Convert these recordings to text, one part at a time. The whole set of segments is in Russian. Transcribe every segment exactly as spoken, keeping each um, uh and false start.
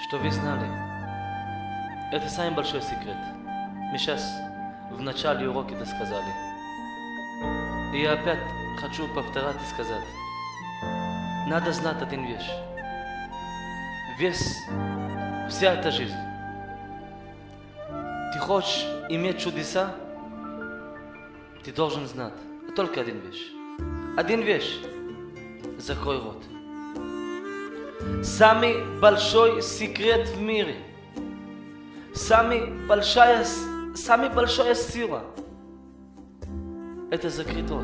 что вы знали. Это самый большой секрет. Мы сейчас в начале урока это сказали. И я опять хочу повторять и сказать. Надо знать один вещь. Весь, вся эта жизнь. Ты хочешь иметь чудеса, ты должен знать только один вещь. Один вещь. Закрой рот. Самый большой секрет в мире. Самый большая, самая большая сила. Это закрыть рот.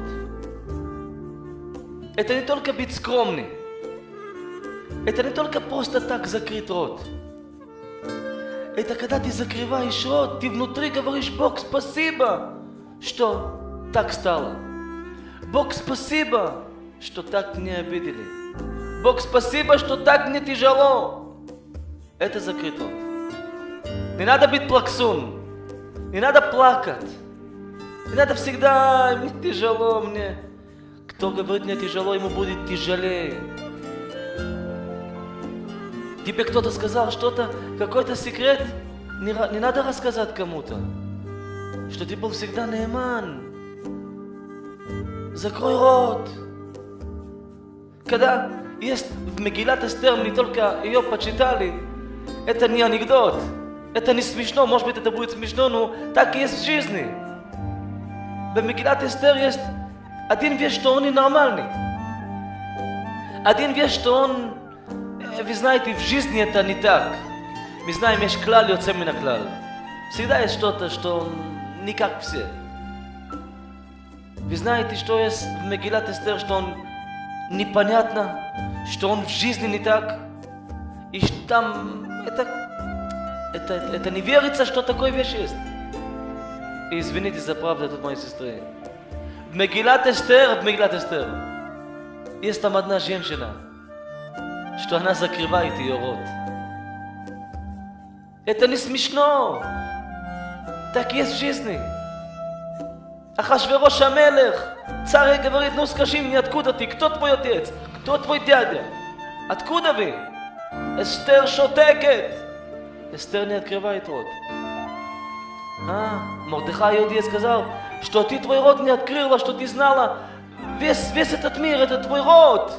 Это не только быть скромным. Это не только просто так закрыть рот. Это когда ты закрываешь рот, ты внутри говоришь: Бог, спасибо, что так стало. Бог, спасибо, что так не обидели. Бог, спасибо, что так не тяжело. Это закрыть рот. Не надо быть плаксун. Не надо плакать. Не надо всегда: мне тяжело, мне. Кто говорит мне тяжело, ему будет тяжелее. Тебе кто-то сказал что-то, какой-то секрет, не, не надо рассказать кому-то, что ты был всегда неэман. Закрой рот. Когда есть в Мегилат Эстер, не только ее почитали, это не анекдот, это не смешно, может быть это будет смешно, но так и есть в жизни. В Мегилат Эстер есть один вещь, что он ненормальный. Один вещь, что он, вы знаете, в жизни это не так. Мы знаем, есть клал, йоцэ мин хаклал. Всегда есть что-то, что не как все. Вы знаете, что есть в Мегилат Эстер, что он непонятно, что он в жизни не так. И там это, это, это не верится, что такой вещь есть. И извините за правду, тут мои сестры. В Мегилат Эстер, в Мегилат Эстер есть там одна женщина, что она закрывает ее рот. Это не смешно. Так есть в жизни. Ахашверош Амелех, царь говорит: ну скажи мне, откуда ты? Кто твой отец? Кто твой дядя? Откуда вы? Эстер шотекет. Эстер не открывает рот. А, Мордехай Иудей сказал, что ты твой рот не открыла, что ты знала весь, весь этот мир, это твой рот.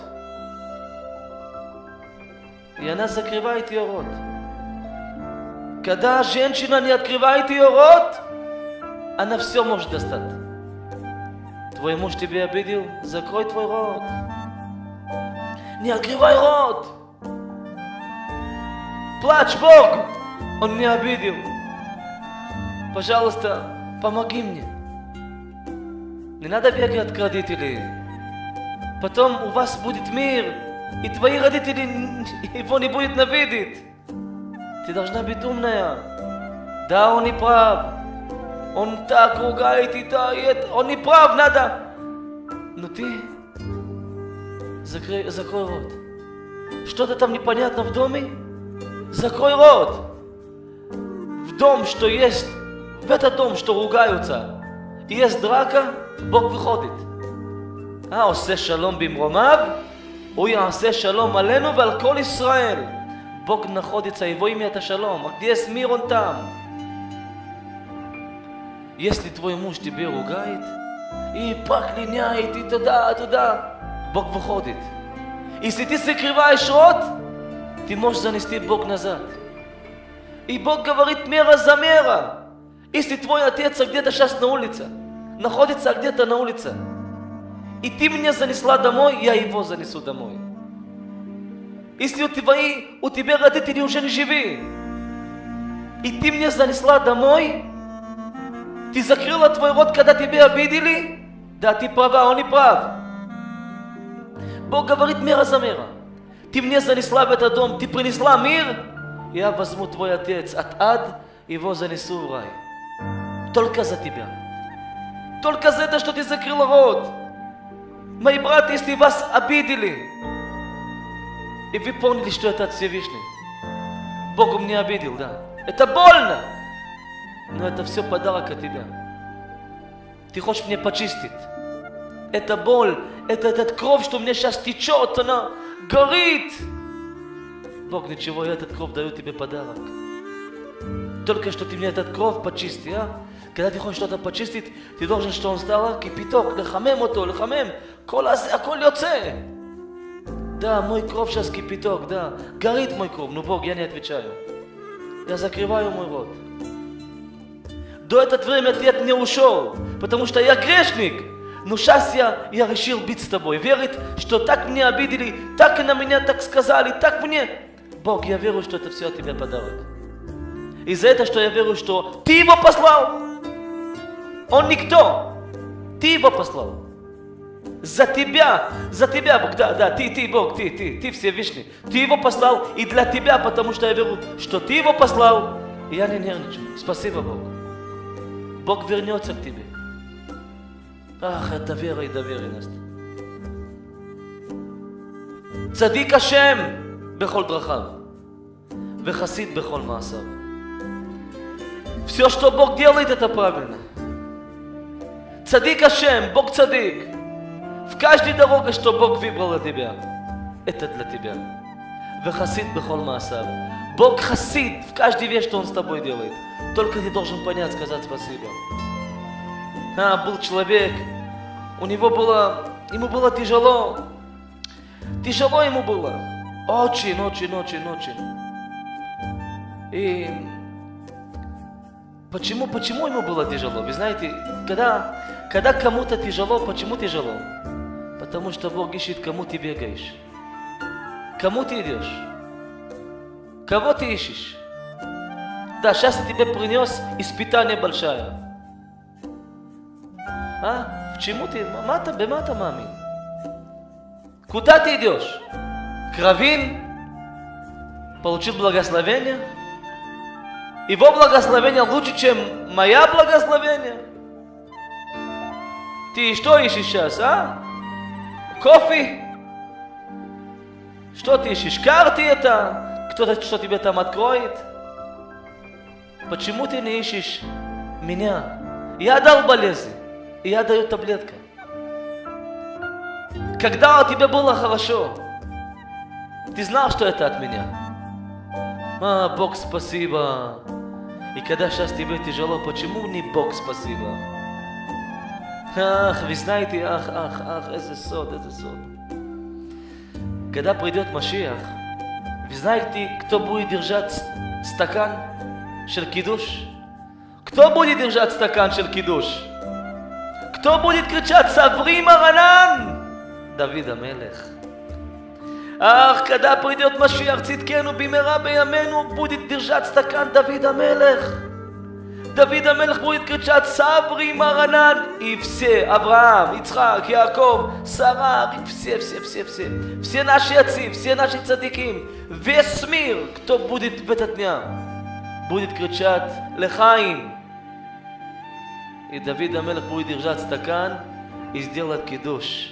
И она закрывает ее рот. Когда женщина не открывает ее рот, она все может достать. Твой муж тебя обидел, закрой твой рот. Не открывай рот. Плачь, Бог, он меня обидел. Пожалуйста, помоги мне. Не надо бегать к родителям. Потом у вас будет мир, и твои родители его не будут ненавидеть. Ты должна быть умная. Да, он не прав. Он так ругает и так, и это. Он не прав, надо. Но ты закрой, закрой рот. Что-то там непонятно в доме? Закрой рот. В дом, что есть, в этот дом, что ругаются, и есть драка, Бог выходит. А, עושה שלום במרומיו, הוא יעשה שלום עלינו ועל כל ישראל. Бог находится, его имя это шалом. Где есть мир, он там. Если твой муж тебе ругает и проклиняет, и туда, туда, Бог выходит. Если ты закрываешь рот, ты можешь занести Бог назад. И Бог говорит: мера за мера. Если твой отец где-то сейчас на улице, находится где-то на улице, и ты меня занесла домой, я его занесу домой. Если у тебя, у тебя родители уже не живы, и ты меня занесла домой, ты закрыла твой рот, когда тебя обидели, да, ты права, он не прав. Бог говорит: мера за мера. Ты меня занесла в этот дом, ты принесла мир, я возьму твой отец от ад, его занесу в рай. Только за тебя. Только за это, что ты закрыла рот. Мои братья, если вас обидели, и вы поняли, что это от Всевышнего, Бог меня обидел, да. Это больно, но это все подарок от тебя. Ты хочешь мне почистить. Это боль, это, это кровь, что у меня сейчас течет, она горит. Бог, ничего, я этот кровь даю тебе подарок. Только что ты мне этот кровь почисти, а? Когда ты хочешь что-то почистить, ты должен, что он стал кипяток, לחמם אותו, לחמם, כל הזה, הכל יוצא. Да, мой кровь сейчас кипяток, да. Горит мой кровь, ну Бог, я не отвечаю. Я закрываю мой рот. До этого времени ты от меня ушел, потому что я грешник. Но сейчас я, я решил быть с тобой. Верит, что так меня обидели, так и на меня так сказали, так мне. Бог, я верю, что это все от тебя подарок. И за это, что я верю, что ты его послал. Он никто. Ты его послал. За тебя, за тебя, Бог, да, да, ты, ты, Бог, ты, ты, ты Всевышний. Ты его послал и для тебя, потому что я верю, что ты его послал. И я не нервничаю. Спасибо, Бог. Бог вернется к тебе. Ах, это вера и доверенность. צדיק השם בכל דרכיו וחסיד בכל מעשיו. Все, что Бог делает, это правильно. Цадик Ашем, Бог цадик. В каждой дороге, что Бог выбрал для тебя, это для тебя. Вехасид бехол маасав. Бог хасид в каждой вещи, что Он с тобой делает. Только ты должен понять, сказать спасибо. А, был человек, у него было, ему было тяжело. Тяжело ему было. Очень, очень, очень, очень. И почему, почему ему было тяжело? Вы знаете, когда, когда кому-то тяжело, почему тяжело? Потому что Бог ищет, кому ты бегаешь. Кому ты идешь? Кого ты ищешь? Да, сейчас я тебе принес испытание большое. А? В чему ты? Мата, бемата, мами? Куда ты идешь? К Равин? Получил благословение? Его благословение лучше, чем моя благословение? Ты что ищешь сейчас, а? Кофе? Что ты ищешь? Карты это? Кто-то что тебе там откроет? Почему ты не ищешь меня? Я дал болезнь, и я даю таблетку. Когда у тебя было хорошо, ты знал, что это от меня? А, Бог, спасибо. И когда сейчас тебе тяжело, почему не Бог, спасибо? Ах, вы знаете, ах, ах, ах, это сод, это сод. Когда придет Машиах, вы знаете, кто будет держать стакан шель кидуш? Кто будет держать стакан шель кидуш? Кто будет кричать «Саври маранан»? Давид המלך. Ах, когда придет Машиах циткену бимера биямену, будет держать стакан Давид המלך. Давид המלך будет кричать «Саври маранан». И все, Авраам, Ицхак, Яков, Сара, все, все, все, все. Все наши отцы, все наши цадиким, весь мир, кто будет в этот дня, будет кричать «Лехаим». И Давид המלך будет держать стакан и сделать кидуш.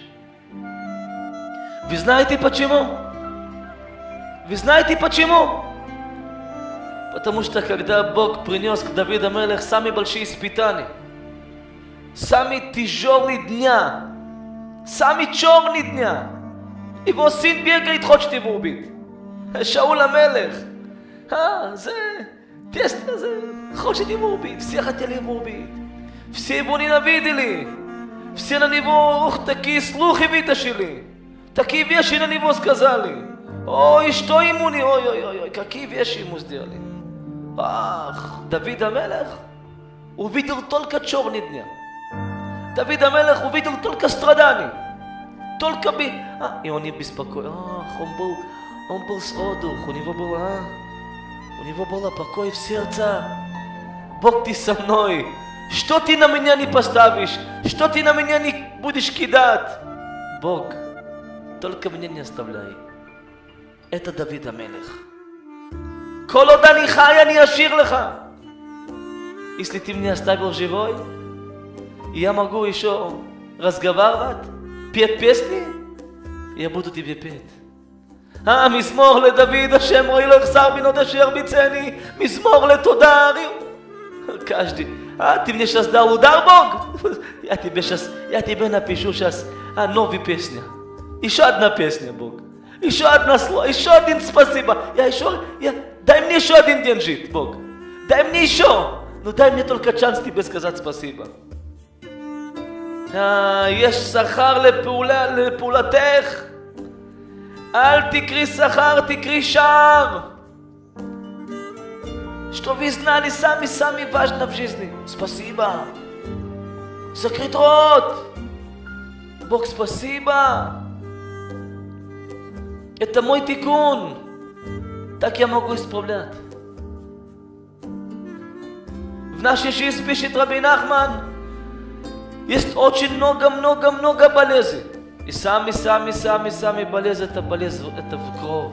Вы знаете почему? Вы знаете почему? Потому что когда Бог принес к Давиду המלך самые большие испытания, самые тяжелые дня, самые черные дня, его сын бегает, хочет его убить. Шаул המלך, а, זה, тест, זה, хочет его убить, все хотели его убить, все его ненавидели, все на него, ух, такие слухи вытащили. Такие вещи на него сказали. Ой, что ему не... Ой, ой, ой, ой, какие вещи ему сделали. Ах, Давид המלך увидел только черные дня. Давид המלך увидел только страдания. Только бы... А, и он не беспокоил. Ах, он был... Он был с отдых. У него было... А, у него было покой в сердце. Бог, ты со мной. Что ты на меня не поставишь? Что ты на меня не будешь кидать? Бог, только меня не оставляй. Это Давид המלך. כל עוד אני חי, אני אשיר לך. Если ты меня оставил живой, я могу еще разговаривать, петь песни, я буду тебе петь. А, מזמור לדוד, השם רואי לו יחסר בינות אשר ביצני, מזמור לתודה. Каждый. А, ты мне сейчас дал удар, Бог? Я тебе сейчас, я тебе напишу сейчас а, новую песню. Еще одна песня, Бог. Еще одно слово, еще один спасибо. Я еще, я, дай мне еще один день жить, Бог. Дай мне еще. Но дай мне только шанс тебе сказать спасибо. А, יש שכר לפעולה, לפעולתך. אל תקרי שכר, תקרי שער. Что вы знали сами, сами важно в жизни. Спасибо. Закрыть рот. Бог, спасибо. Это мой тикун. Так я могу исправлять. В нашей жизни, пишет Раби Нахман, есть очень много-много-много болезней. И сами, сами, сами, сами болезнь, это болезнь, это в кровь.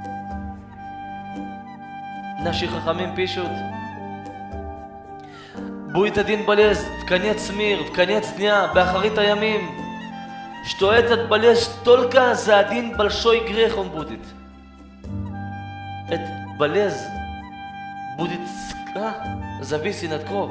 Наши хахамим пишут, будет один болезнь в конец мира, в конец дня, бахарит аямим, что этот болезнь только за один большой грех он будет. Этот болезнь будет а, зависеть от крови.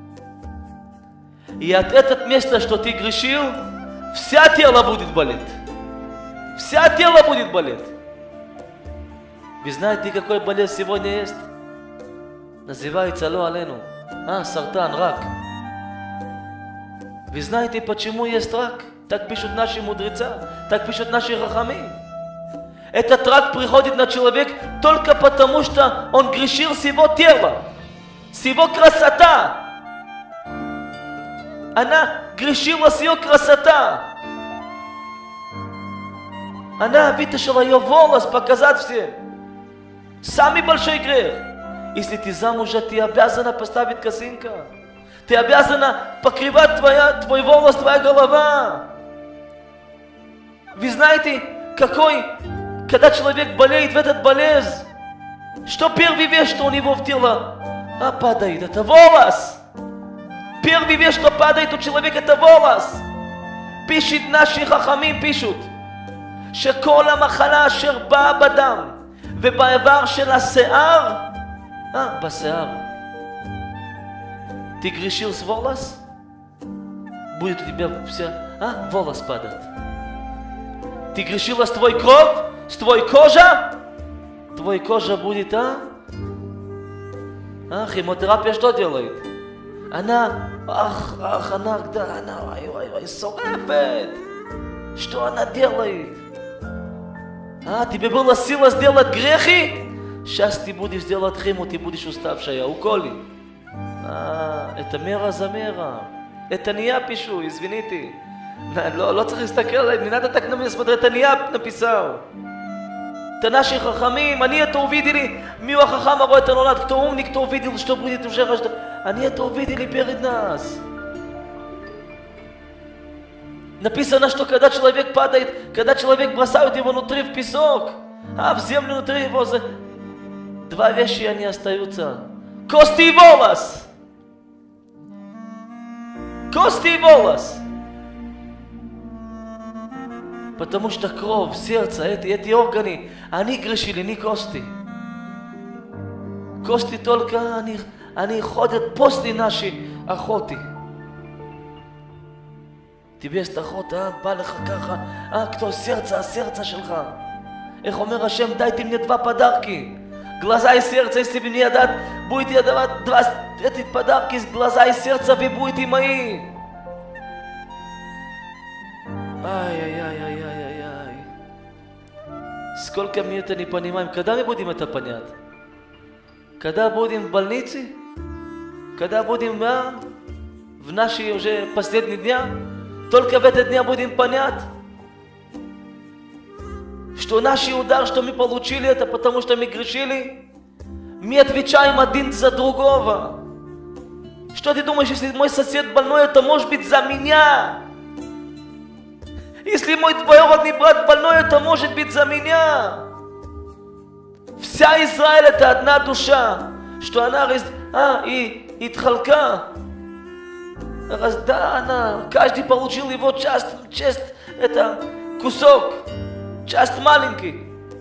И от этого места, что ты грешил, вся тело будет болеть. Вся тело будет болеть. Вы знаете, какой болезнь сегодня есть? Называется ло алейну. А, сартан, рак. Вы знаете, почему есть рак? Так пишут наши мудрецы, так пишут наши хахамим. Этот рак приходит на человека только потому, что он грешил с его тела, с его красота. Она грешила с ее красота. Она вытащила ее волос, показать всем. Самый большой грех. Если ты замужа, ты обязана поставить косынка. Ты обязана покрывать твоя, твой волос, твоя голова. Вы знаете, какой, когда человек болеет в этот болезнь, что первая вещь, что у него в тело а, падает, это волос. Первая вещь, что падает у человека, это волос. Пишет наши хахамим, пишут, שכל המחלה אשר באה בדם ובאיבר של השיער, אה, בשיער, ты грешил с волос, будет у тебя вся, а, волос падать. Ты грешила с твой кровь, с твой кожа, твой кожа будет, а? А, химиотерапия что делает? Она, ах, ах, она, да, она, ой, ой, ой, сорепет. Что она делает? А, тебе была сила сделать грехи? Сейчас ты будешь делать химу, ты будешь уставшая, уколи. А, это мера за мера. Это не я пишу, извините. לא, לא צריך להסתכל עליהם, не надо так на меня смотреть, это не я написал. Это наши хахамим, они это увидели, мимо хахама роет הנולד, кто умный, кто увидел, что будет уже рожден. Они это увидели перед нас. Написано, что когда человек падает, когда человек бросают его внутри в песок, а в землю внутри его, два вещи они остаются. Кости и волос. Кости и волос. Потому что кровь, сердце, эти, эти органы, они грешили, не кости. Кости только они, они ходят после нашей охоты. тебе есть охота, בא לך ככה, אה, кто сердце, сердце שלך. איך אומר השם, дайте мне два подарки. Глаза и сердце, если бы мне дать, будете давать два эти подарки, глаза и сердце, вы будете мои. Ай-яй-яй-яй-яй-яй. Сколько мы это не понимаем, когда мы будем это понять? Когда будем в больнице? Когда будем а, в наши уже последние дни? Только в этот день будем понять, что наш удар, что мы получили, это потому что мы грешили. Мы отвечаем один за другого. Что ты думаешь, если мой сосед больной, это может быть за меня? Если мой двоюродный брат больной, это может быть за меня. Вся Израиль это одна душа, что она а, и, и тхалка. Раздана, каждый получил его часть, часть, это кусок, часть маленький.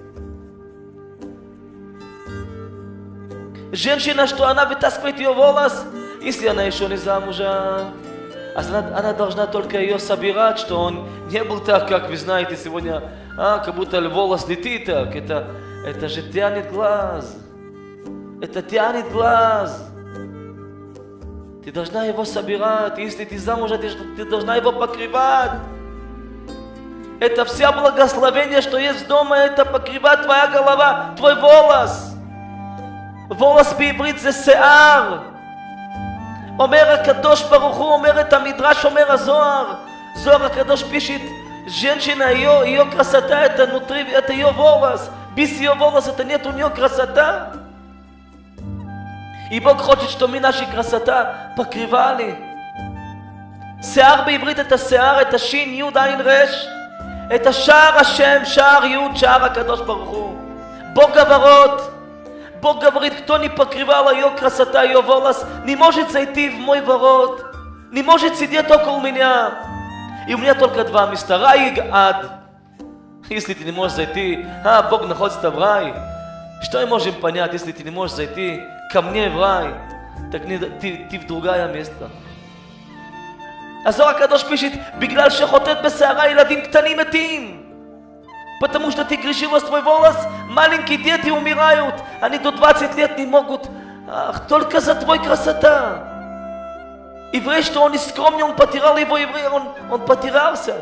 Женщина, что она вытаскивает ее волос, если она еще не замужа, она, она должна только ее собирать, что он не был так, как вы знаете, сегодня а, как будто волос летит так. Это, это же тянет глаз. Это тянет глаз. Ты должна его собирать. Если ты замужем, ты должна его покрывать. Это вся благословение, что есть дома, это покрывает твоя голова, твой волос. Волос בעברית זה שיער. אומר הקדוש ברוך הוא, אומר את המדרש, אומר הזוהר. זוהר הקדוש пишет, женщина, ее, ее красота, это внутри, это ее волос. Без ее волос, это нет у нее красота. И Бог хочет, что мы наши красота покрывали. שיער בעברית это שיער, это שין, יוד, עין, רש. Это שער השם, שער יוד, שער הקדוש ברוך הוא. Бог говорит, Бог говорит, кто не покрывал ее красота, ее волос, не может зайти в мой ворот, не может сидеть около меня. И у меня только два места, рай и ад. Если ты не можешь зайти, а, Бог находится в рай. Что мы можем понять, если ты не можешь зайти ко мне в рай, так не, ты, ты в другое место. הזוהר הקדוש пишет, בגלל שחוטאת בשערה ילדים קטנים מתים. Потому что ты грешилась, твой волос, маленькие дети умирают. Они до двадцати лет не могут. Ах, только за твой красота. Еврей, что он искромный, он потерял его, еврей, он, он потерялся.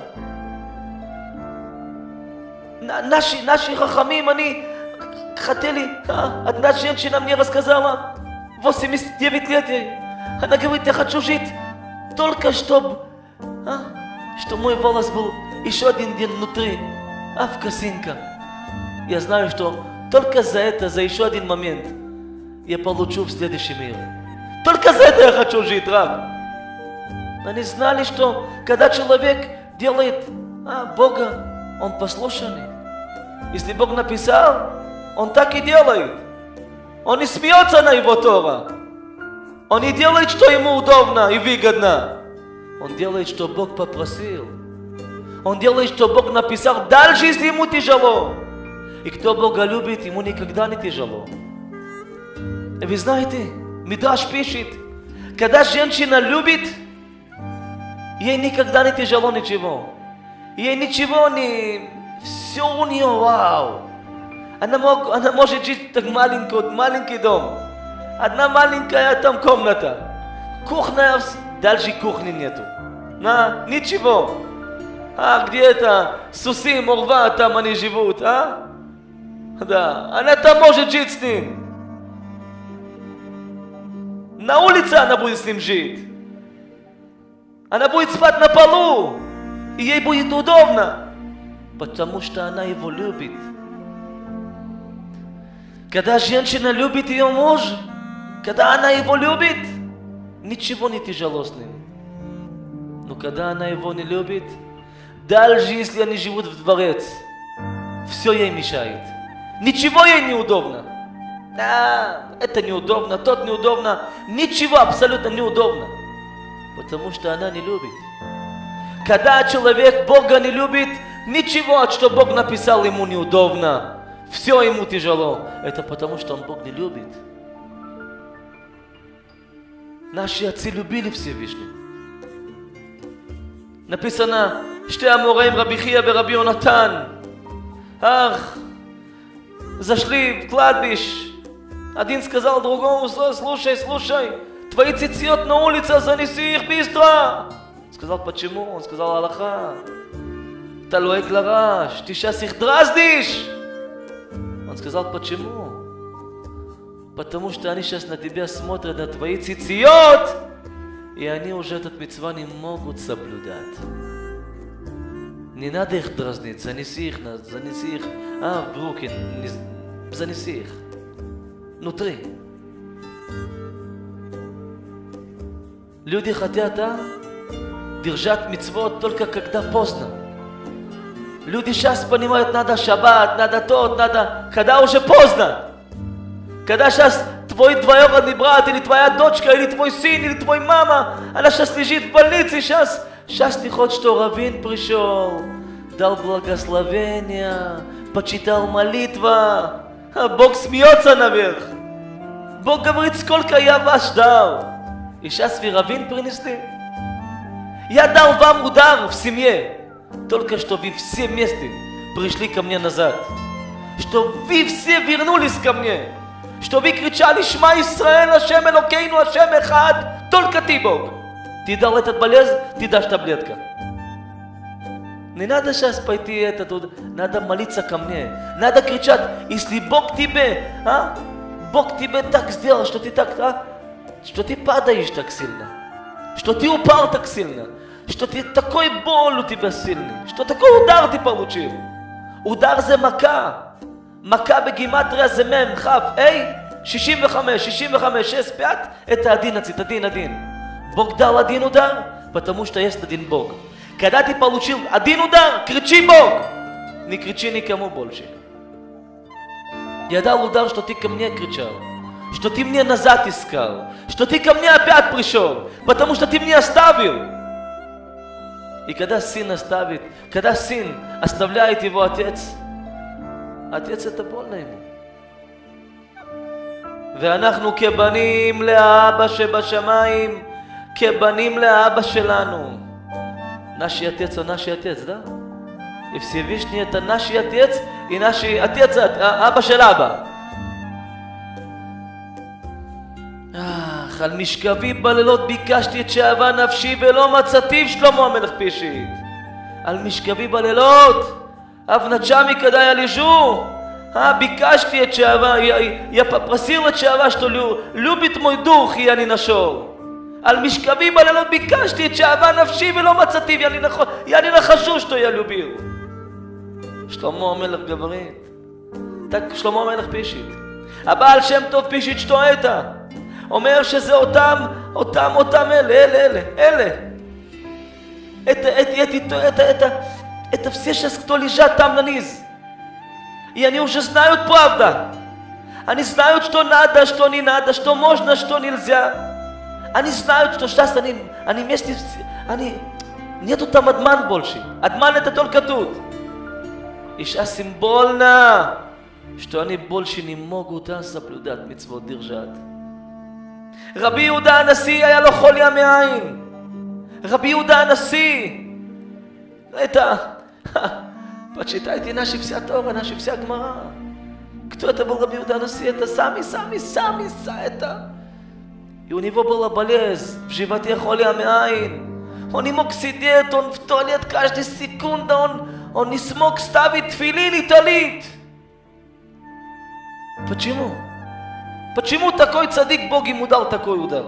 Наши, наши хахамим, они хотели... А, одна женщина мне рассказала, восемьдесят девять лет ей. Она говорит, я хочу жить только чтобы... А, что мой волос был еще один день внутри. А в косинка. Я знаю, что только за это, за еще один момент, я получу в следующем мире. Только за это я хочу жить, раб. Они знали, что когда человек делает а, Бога, он послушный. Если Бог написал, он так и делает. Он не смеется на его Тора. Он не делает, что ему удобно и выгодно. Он делает, что Бог попросил. Он делает, что Бог написал, даже если ему тяжело. И кто Бога любит, ему никогда не тяжело. И вы знаете, Мидраш пишет, когда женщина любит, ей никогда не тяжело ничего. Ей ничего не... Все у нее вау. Она, мог, она может жить в маленький, маленький дом. Одна маленькая там комната. Кухня, дальше кухни нету. На, ничего. А где-то сусы, морва, там они живут, а? Да, она там может жить с ним. На улице она будет с ним жить. Она будет спать на полу. И ей будет удобно. Потому что она его любит. Когда женщина любит ее муж, когда она его любит, ничего не тяжело с ним. Но когда она его не любит, даже если они живут в дворец, все ей мешает. Ничего ей неудобно. Да, это неудобно, тот неудобно. Ничего абсолютно неудобно. Потому что она не любит. Когда человек Бога не любит, ничего, что Бог написал, ему неудобно. Все ему тяжело. Это потому, что он Бог не любит. Наши отцы любили Всевышнего. Написано, שתי המוראים רבי חייא ורבי יונתן. Ах, зашли в кладбище. Один сказал другому, слушай, слушай, твои цицит на улице, занеси их быстро. Сказал, почему? Он сказал, Аллаха. אתה לועג לרש, תש"ס их драздишь. Он сказал, почему? Потому что они сейчас на тебя смотрят, на твои цицит, и они уже этот мицва не могут соблюдать. Не надо их дразнить, занеси их, занеси их, а, в руки, занеси их. Внутри. Люди хотят, а, держать мицвот только когда поздно. Люди сейчас понимают, надо шаббат, надо тот, надо, когда уже поздно. Когда сейчас твой двоюродный брат, или твоя дочка, или твой сын, или твой мама, она сейчас лежит в больнице, сейчас, сейчас ты хочешь, что раввин пришел, дал благословение, почитал молитва, а Бог смеется наверх. Бог говорит, сколько я вас ждал. И сейчас вы раввин принесли. Я дал вам удар в семье, только что вы все вместе пришли ко мне назад. Что вы все вернулись ко мне. Что вы кричали: Шма Исраэль, Ашем Элокейну, Ашем Эхад, только ты Бог. Ты дал этот болезнь, ты дашь таблетка. Не надо сейчас пойти это тут, надо молиться ко мне. Надо кричать: если Бог тебе, а? Бог тебе так сделал, что ты так, а? Что ты падаешь так сильно. Что ты упал так сильно. Что ты такой боль у тебя сильный. Что такой удар ты получил. Удар זה מכה. מכה בגימטריה זה מם, חב, эй, шестьдесят пять, шестьдесят пять, шесть, пять, это одиннадцать, один, один. Бог дал один удар, потому что есть один Бог. Когда ты получил один удар, кричи Бог. Не кричи никому больше. Я дал удар, что ты ко мне кричал. Что ты мне назад искал. Что ты ко мне опять пришел. Потому что ты мне оставил. И когда сын оставит, когда сын оставляет его отец, отец это больно ему. ואנחנו כבנים לאבא שבשמיים, כבנים לאבא שלנו. Наши отец, он наш отец, да? И Всевышний это наш отец, и наш отец, אבא של אבא. על משכבי בלילות ביקשתי את שאהבה נפשי ולא מצאתי, שלמה המלך פישית. על משכבי בלילות, אב ночами, когда я лежу, а, бикашти от чава, я, я попросил от чава, что лю, любит мой дух, и я не нашел. על משכבי בלילות ביקשתי את שאהבה נפשי ולא מצאתי, я не, нах... я не нахожу, что я любил. שלמה המלך говорит. Так שלמה המלך פישית. הבעל שם טוב פישית, что это? אומר שזה אותם, אותם, אותם אלה, אלה, אלה, אלה. Это, это, это, это, это, это все сейчас, кто лежат там на низ. И они уже знают правда. Они знают, что надо, что не надо, что можно, что нельзя. Они знают, что сейчас они, они вместе, они, нету там адман больше. Адман это только тут. И сейчас им больно, что они больше не могут соблюдать мицвот, держать. רבי יהודה הנשיא היה לו חולי מעין. רבי יהודה הנשיא. Это... Почитайте наши вся Тора, наши вся Гмара. Кто это был Раби Иуда Анаси? Это сами, сами, сами, это. И у него была болезнь в животе холи амяин. Он не мог сидеть, он в туалет каждую секунду, он, он не смог ставить тфилин и талит. Почему? Почему такой цадик Бог ему дал такой удар?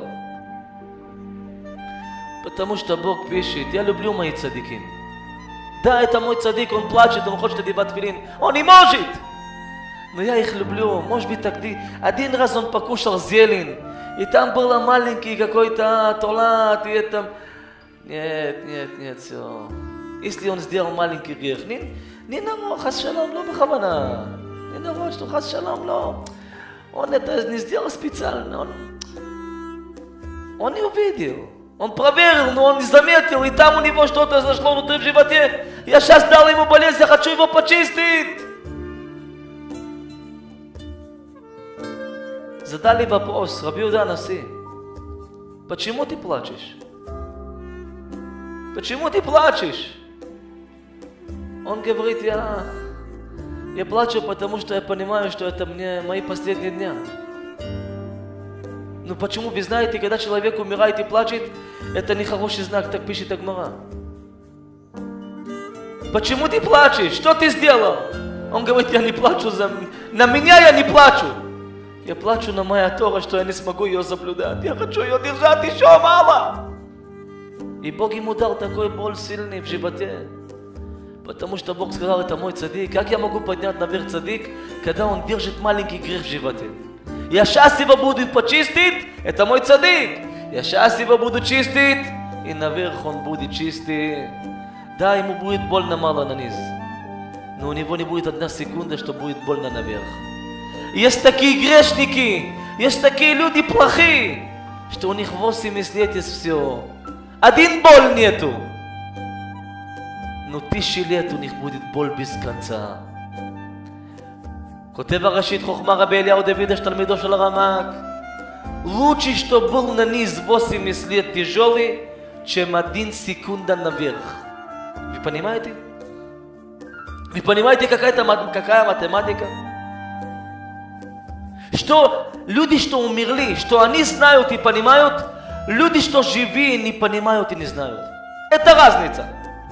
Потому что Бог пишет: я люблю мои цадики. Да, это мой цадик, он плачет, он хочет одевать тфилин. Он не может! Но я их люблю. Может быть, тогда один раз он покушал зелень, и там было маленький какой-то тулат, и это... Нет, нет, нет, все. Если он сделал маленький грех, не, не народ, хас шалом, לא בכוונה. Не народ, что хас шалом, לא. Он это не сделал специально, он, он не увидел, он проверил, но он не заметил, и там у него что-то зашло внутри в животе. Я сейчас дал ему болезнь, я хочу его почистить. Задали вопрос, Раби Иуда Анаси, почему ты плачешь? Почему ты плачешь? Он говорит: я... Я плачу, потому что я понимаю, что это мне мои последние дни. Ну почему? Вы знаете, когда человек умирает и плачет, это не хороший знак, так пишет Гмара. Почему ты плачешь? Что ты сделал? Он говорит: я не плачу за... На меня я не плачу. Я плачу на моя Тора, что я не смогу ее соблюдать. Я хочу ее держать еще мало. И Бог ему дал такой боль сильный в животе. Потому что Бог сказал: это мой цадик. Как я могу поднять наверх цадик, когда он держит маленький грех в животе? Я сейчас его буду почистить, это мой цадик. Я сейчас его буду чистить, и наверх он будет чистый. Да, ему будет больно мало на низ, но у него не будет одна секунда, что будет больно наверх. Есть такие грешники, есть такие люди плохие, что у них восемьдесят лет есть все. Один боль нету. Но тысячи лет у них будет боль без конца. כותב הראשית חוכמה רבי אליהו דוידש תלמידו של הרמ"ק. Лучше, что был на низ восемьдесят лет тяжелый, чем один секунда наверх. Вы понимаете? Вы понимаете, какая, какая математика? Что люди, что умерли, что они знают и понимают, люди, что живые, не понимают и не знают. Это разница.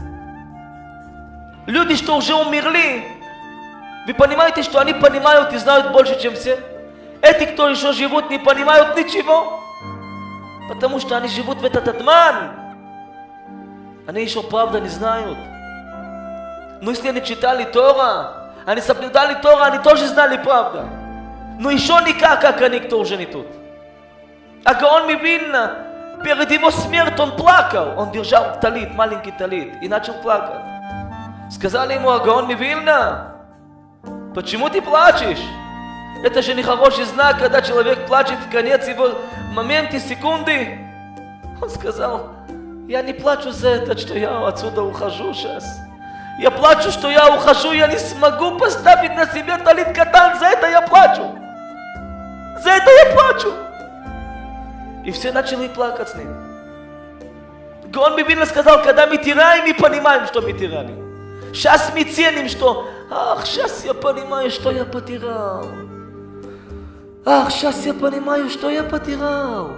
Люди, что уже умерли, вы понимаете, что они понимают и знают больше, чем все? Эти, кто еще живут, не понимают ничего. Потому что они живут в этот обман. Они еще правда не знают. Но если они читали Тора, они соблюдали Тора, они тоже знали правду. Но еще никак, как они, кто уже не тут. А Гаон Мивильна, перед его смертью он плакал. Он держал талит, маленький талит, и начал плакать. Сказали ему: а Гаон Мивильна, почему ты плачешь? Это же нехороший знак, когда человек плачет в конец его моменте, секунды. Он сказал: я не плачу за это, что я отсюда ухожу сейчас. Я плачу, что я ухожу, я не смогу поставить на себя талит катан, за это я плачу. За это я плачу. И все начали плакать с ним. Гаон Мивильна сказал: когда мы теряем, мы понимаем, что мы теряли. Сейчас мы ценим, что ах, сейчас я понимаю, что я потерял. Ах, сейчас я понимаю, что я потерял.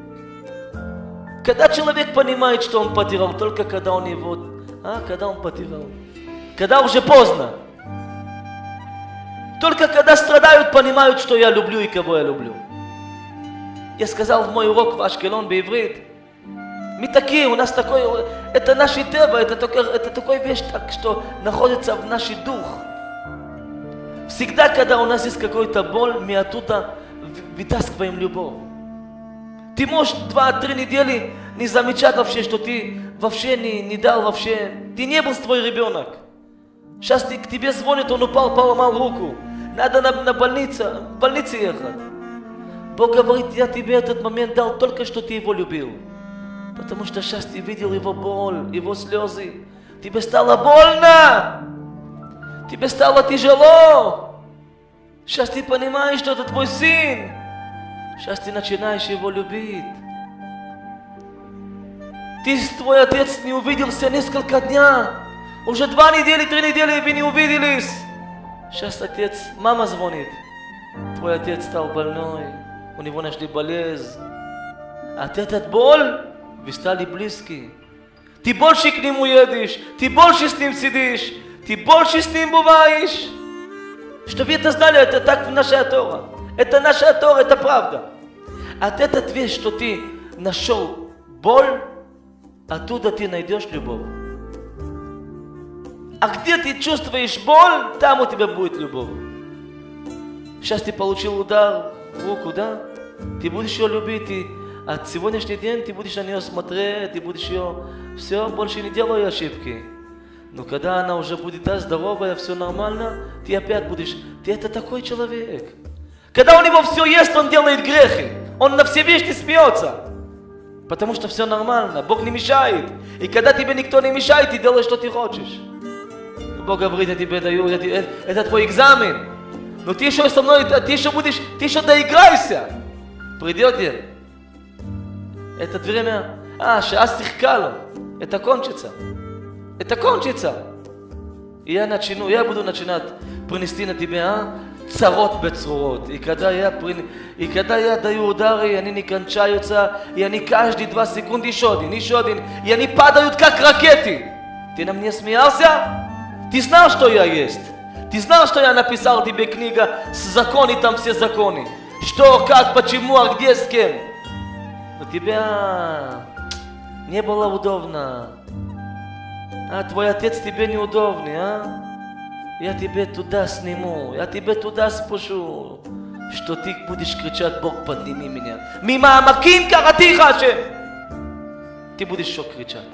Когда человек понимает, что он потерял, только когда он его... А, когда он потерял. Когда уже поздно. Только когда страдают, понимают, что я люблю и кого я люблю. Я сказал в мой урок в Ашкелон биврит, мы такие, у нас такой... Это наши тева, это, это такая вещь, так, что находится в наш дух. Всегда, когда у нас есть какой-то боль, мы оттуда вытаскиваем любовь. Ты можешь два-три недели не замечать вообще, что ты вообще не, не дал вообще. Ты не был твой ребенок. Сейчас ты, к тебе звонит, он упал, поломал руку. Надо на, на больницу, в больницу ехать. Бог говорит: я тебе этот момент дал только, что ты его любил. Потому что сейчас ты видел его боль, его слезы. Тебе стало больно. Тебе стало тяжело. Сейчас ты понимаешь, что это твой сын. Сейчас ты начинаешь его любить. Ты, твой отец, не увиделся несколько дней. Уже два недели, три недели вы не увиделись. Сейчас отец, мама звонит. Твой отец стал больной. У него нашли болезнь. От этой боль вы стали близкие. Ты больше к нему едешь. Ты больше с ним сидишь. Ты больше с ним бываешь. Что вы это знали, это так в нашей Тора. Это наша Тора, это правда. От этой вещи, что ты нашел боль, оттуда ты найдешь любовь. А где ты чувствуешь боль, там у тебя будет любовь. Сейчас ты получил удар в руку, да? Ты будешь ее любить, и от сегодняшнего дня ты будешь на нее смотреть, ты будешь ее... Все, больше не делай ошибки. Но когда она уже будет да, здоровая, все нормально, ты опять будешь... Ты это такой человек. Когда у него все есть, он делает грехи. Он на все вещи смеется. Потому что все нормально. Бог не мешает. И когда тебе никто не мешает, ты делаешь, что ты хочешь. Бог говорит: я тебе даю, это, это твой экзамен. Но ты еще со мной, ты еще будешь, ты еще доиграйся. Придет день. Это время, а, сейчас тихкало. Это кончится. Это кончится. И я начну, я буду начинать принести на тебя, а? Царот бецрурот. И когда я, и когда я даю удары, они не кончаются, и они каждые два секунды еще один, еще один, и они падают как ракеты. Ты на мне смеялся? Ты знал, что я есть? Ты знал, что я написал тебе книга с законами, там все законы? Что, как, почему, а где, с кем? Но тебя не было удобно. А твой отец тебе неудобный, а? Я тебе туда сниму, я тебе туда спушу, что ты будешь кричать: Бог, подними меня. Мимаамаким каратиха Ашем. Ты будешь еще кричать.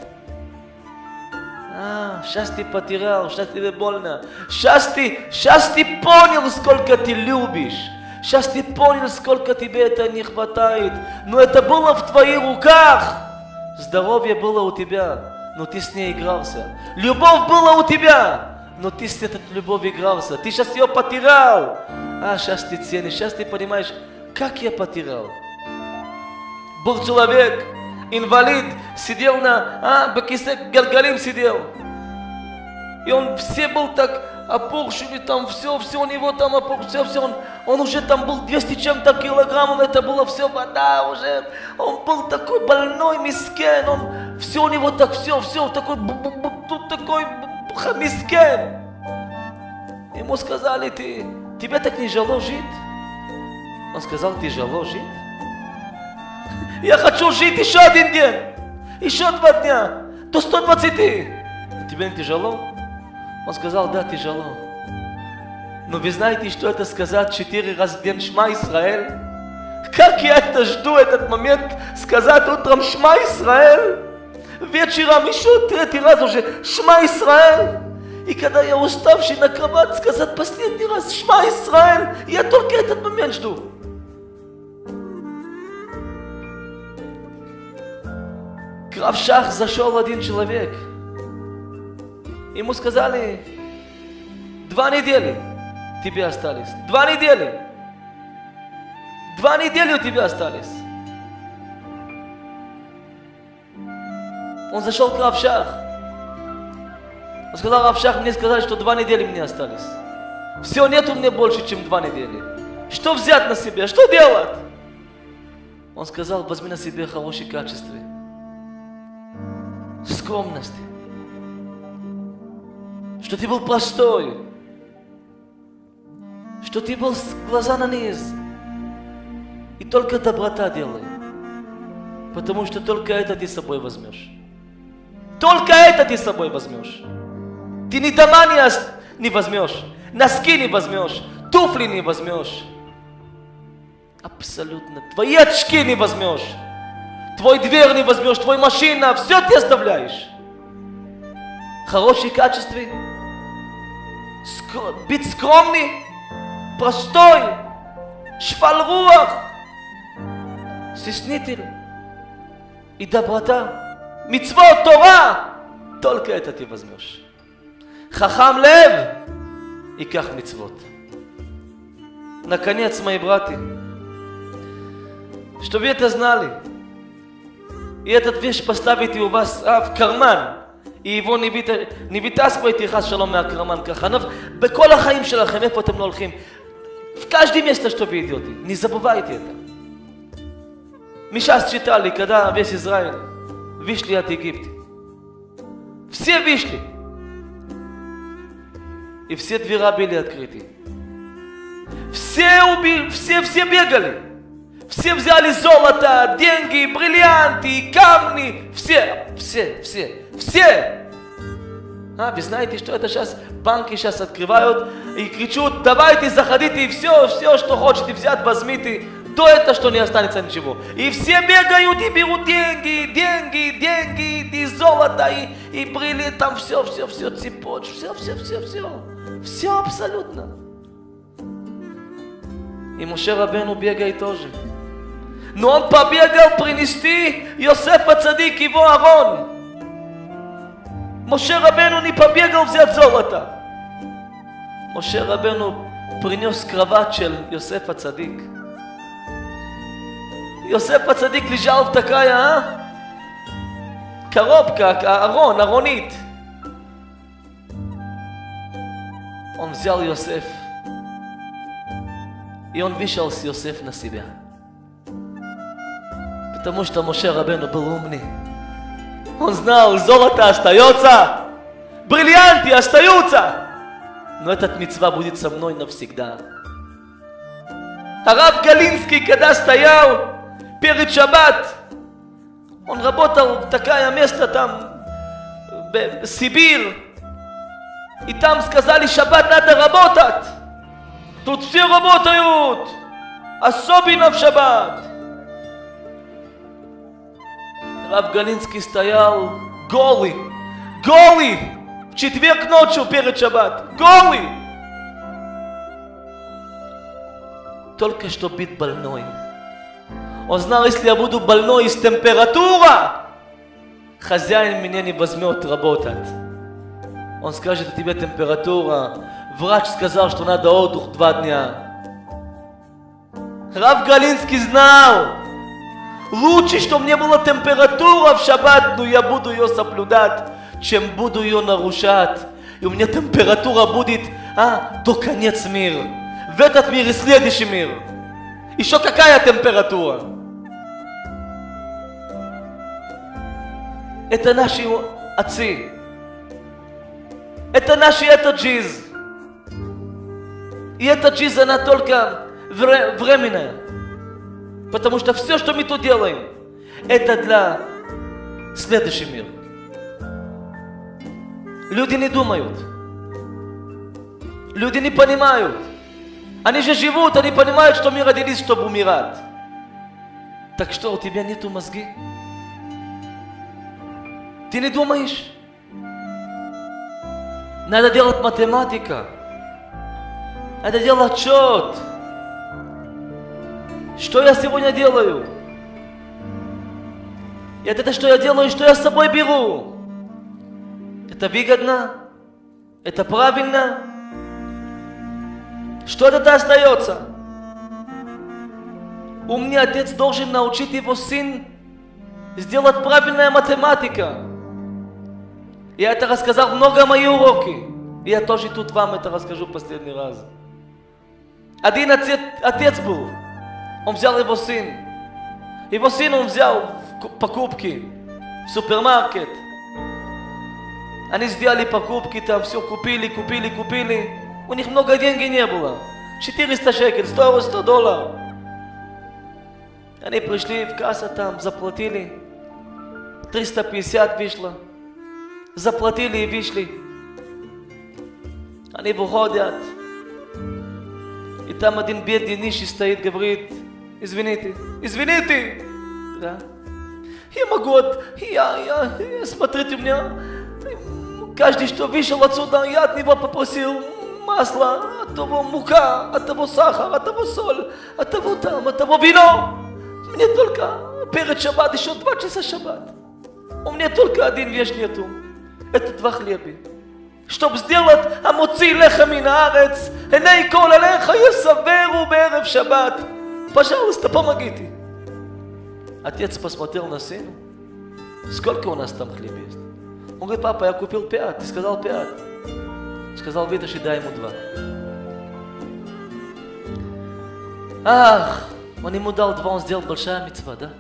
А, сейчас ты потерял, сейчас тебе больно. Сейчас ты, сейчас ты понял, сколько ты любишь. Сейчас ты понял, сколько тебе это не хватает. Но это было в твоих руках. Здоровье было у тебя, но ты с ней игрался. Любовь была у тебя, но ты с этой любовью игрался. Ты сейчас ее потерял. А сейчас ты ценишь, сейчас ты понимаешь, как я потерял. Был человек, инвалид, сидел на, а, бакисе галгалим сидел. И он все был так, опухшими там, все, все у него там опух, все, все, он, он уже там был двести чем-то килограммов, это было все вода уже, он был такой больной, мискен, он, все у него так, все, все, такой, тут такой мискен. Ему сказали, ты, тебе так тяжело жить? Он сказал, тяжело жить? Я хочу жить еще один день, еще два дня, до ста двадцати. Тебе не тяжело? Он сказал, да, тяжело. Но вы знаете, что это сказать четыре раза в день Шма Исраэль? Как я это жду, этот момент, сказать утром Шма Исраэль, вечером еще третий раз уже Шма Исраэль. И когда я уставший на кровать, сказать последний раз Шма Исраэль, я только этот момент жду. К Рав Шах зашел один человек. Ему сказали, два недели тебе остались. Два недели. Два недели у тебя остались. Он зашел к Рав Шах. Он сказал, Рав Шах, мне сказали, что два недели мне остались. Все, нет у меня больше, чем два недели. Что взять на себя? Что делать? Он сказал, возьми на себе хорошие качества. Скромность. Что ты был простой, что ты был с глаза на низ, и только доброта делай, потому что только это ты с собой возьмешь. Только это ты с собой возьмешь. Ты ни дома не, не возьмешь, носки не возьмешь, туфли не возьмешь. Абсолютно. Твои очки не возьмешь, твой дверь не возьмешь, твой машина, все ты оставляешь. Хорошие качества. Быть скромный, простой, шфалруах, стеснитель и доброта, мицвот, Тора, только это ты возьмешь. Хахам лев и ках мицвот. Наконец, мои братья, чтобы вы это знали, и этот вещь поставите у вас а, в карман, и его не вытаскивайте хас шалом מהקרמן ככה. בכל החיים שלכם, איפה אתם לא הולכים? В каждое место, что вы идете, не забывайте это. Мы сейчас читали, когда весь Израиль вышли от Египта. Все вышли. И все двери были открыты. Все убили, все, все бегали. Все взяли золото, деньги, бриллианты, камни. Все, все, все. Все! А, вы знаете, что это сейчас банки сейчас открывают и кричат, давайте, заходите, и все, все, что хотите взять, возьмите, до этого, что не останется ничего. И все бегают и берут деньги, деньги, деньги, и золото, и, и бриллианты, там все, все, все, цепочь, все, все, все, все, все абсолютно. И Моше Рабейну бегает тоже. Но он побегал принести Йосефа Цадик его Арон. Моше Рабейну не побегал взять золото. Моше Рабейну принес кровать של Йосеф הצדיק. Йосеф הצדיק лежал в такая, а? коробка, арон, аронит. Он взял Йосеф, и он вешал с Йосеф на себя. Потому что Моше Рабейну был умный. Он знал, золото остается, бриллианты остаются, но этот мицва будет со мной навсегда. А Рав Галинский, когда стоял перед шаббат, он работал в такое место там, в Сибирь, и там сказали, шаббат надо работать. Тут все работают, особенно в шаббат. Рав Галинский стоял голый, голый, в четверг ночью перед шаббат, голый. Только что быть больной. Он знал, если я буду больной из температура, хозяин меня не возьмет работать. Он скажет, у тебя температура. Врач сказал, что надо отдых два дня. Рав Галинский знал, лучше, что мне была температура в шаббат, но я буду ее соблюдать, чем буду ее нарушать. И у меня температура будет а? До конец мира. В этот мир и следующий мир. Еще какая температура? Это наши отцы. Это наши этот жизнь. И эта жизнь, она только вре- временная. Потому что все, что мы тут делаем, это для следующего мира. Люди не думают. Люди не понимают. Они же живут, они понимают, что мы родились, чтобы умирать. Так что, у тебя нету мозги? Ты не думаешь? Надо делать математика. Надо делать отчет. Что я сегодня делаю? И это что я делаю, что я с собой беру. Это выгодно? Это правильно? Что от этого остается? Умный отец должен научить его сын сделать правильная математика. Я это рассказал много мои уроки. И я тоже тут вам это расскажу последний раз. Один отец, отец был. Он взял его сын. Его сын он взял в покупки в супермаркет. Они сделали покупки, там все купили, купили, купили. У них много денег не было. четыреста шекелей, сто долларов. Они пришли в кассу там, заплатили. триста пятьдесят вышло. Заплатили и вышли. Они выходят. И там один бедный нищий стоит, говорит: извините, извините. Да. Я могу, я, я, я, смотрите, у меня, каждый, что вышел отсюда, я от него попросил масло, от того мука, от того сахар, от того соль, от того там, от того вино. Мне только перед шаббат, еще два часа шаббат. У меня только один вещь нету. Это два хлеба. Чтобы сделать המוציא לחם מן הארץ, עיני כל עליך יסברו בערב шаббат. Пожалуйста, помогите. Отец посмотрел на сына. Сколько у нас там хлеба есть? Он говорит: папа, я купил пять. Ты сказал пять. Сказал: вытащи, дай ему два. Ах, он ему дал два, он сделал большая мицва, да?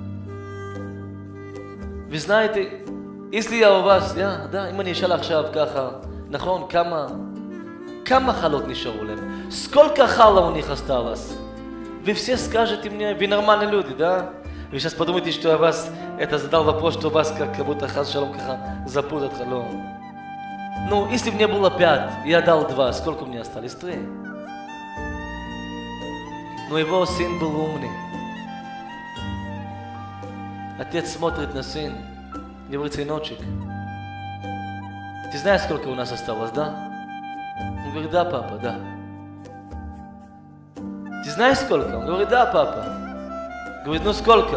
Вы знаете, если я у вас, я, да, אם אני אשאל עכשיו ככה, נכון, כמה, כמה חלות נשארו להם? сколько хала у них осталось? Вы все скажете мне, вы нормальные люди, да? Вы сейчас подумаете, что я вас, это задал вопрос, что вас как, как будто хас шалом каха запутает халом. Ну, если бы мне было пять, я дал два, сколько у меня осталось? Три. Но его сын был умный. Отец смотрит на сына, говорит: сыночек, ты знаешь, сколько у нас осталось, да? Он говорит: да, папа, да. Ты знаешь, сколько? Он говорит: да, папа. Говорит: ну сколько?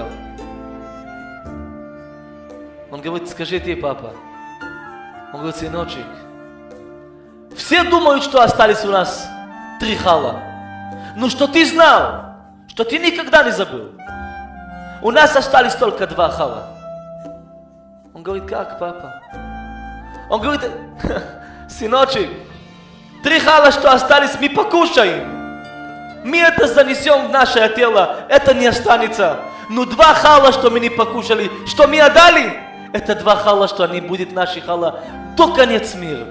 Он говорит: скажи ты, папа. Он говорит: сыночек, все думают, что остались у нас три хала. Ну что ты знал, что ты никогда не забыл. У нас остались только два хала. Он говорит: как, папа? Он говорит: сыночек, три хала, что остались, мы покушаем. Мы это занесем в наше тело, это не останется. Но два хала, что мы не покушали, что мы отдали, это два хала, что они будут наши хала до конец мира.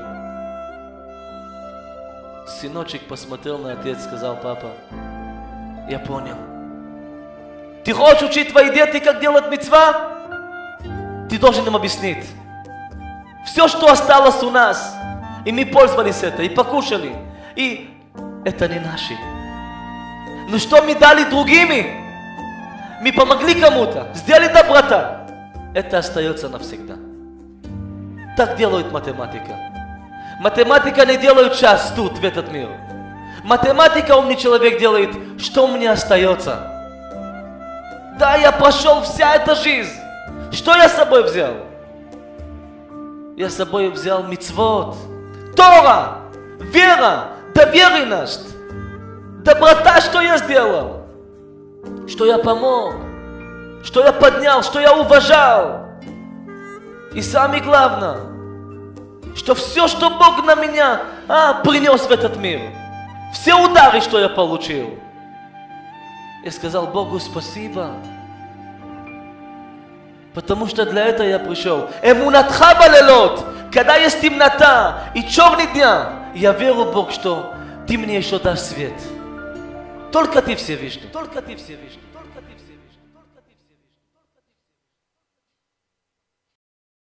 Сыночек посмотрел на отец, сказал: папа, я понял. Ты хочешь учить твои дети, как делать мицва? Ты должен им объяснить. Все, что осталось у нас, и мы пользовались это, и покушали, и это не наши. Но что мы дали другими? Мы помогли кому-то, сделали доброта. Это остается навсегда. Так делает математика. Математика не делает час тут, в этот мир. Математика умный человек делает, что у меня остается. Да, я прошел вся эта жизнь. Что я с собой взял? Я с собой взял мицвот, Тора, вера, доверенность, доброта, что я сделал, что я помог, что я поднял, что я уважал. И самое главное, что все, что Бог на меня а, принес в этот мир, все удары, что я получил, я сказал Богу спасибо, потому что для этого я пришел. Эмунатха балелот, когда есть темнота и черный дня, я верю, Бог, что Ты мне еще дашь свет. Только Ты Всевышний, только Ты Всевышний.